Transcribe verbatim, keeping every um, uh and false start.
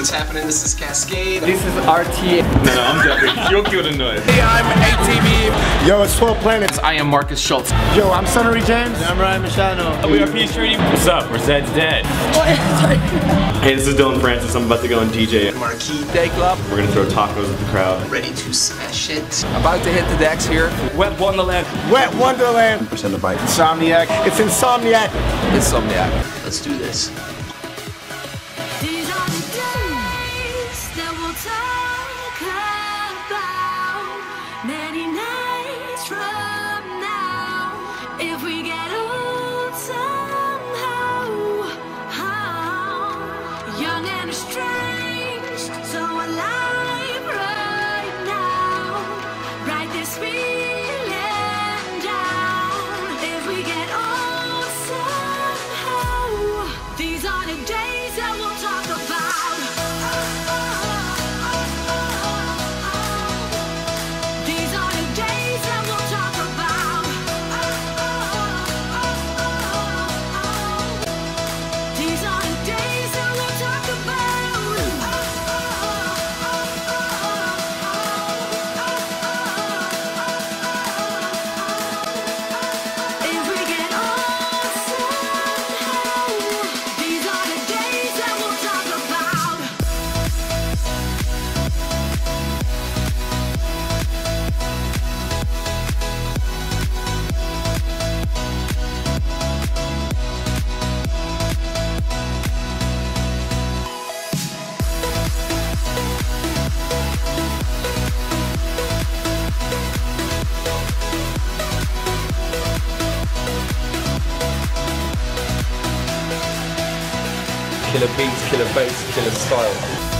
what's happening? This is Cascade. This is R T. No, no, I'm Jeffrey. You're good and noise. Hey, I'm A T V. Yo, it's twelve Planets. I am Marcus Schultz. Yo, I'm Sonnery James. I'm Ryan Machado. We are Peachtree. What's up? We're Zed's Dead. Hey, this is Dylan Francis. I'm about to go on D J. Marquis. Day Club. We're gonna throw tacos at the crowd. Ready to smash it. About to hit the decks here. Wet Wonderland. Wet Wonderland. Percent the bite. Insomniac. It's Insomniac. Insomniac. Let's do this. These are the days that we'll talk about many nights from now. If we get old somehow, oh, young and estranged, so alive right now. Write this feeling down. If we get old somehow, these are the days that we'll talk about. These are the days that we'll talk about. These are the days that we'll talk about. If we get old somehow, these are the days that we'll talk about. Killer beats, killer bass, killer style.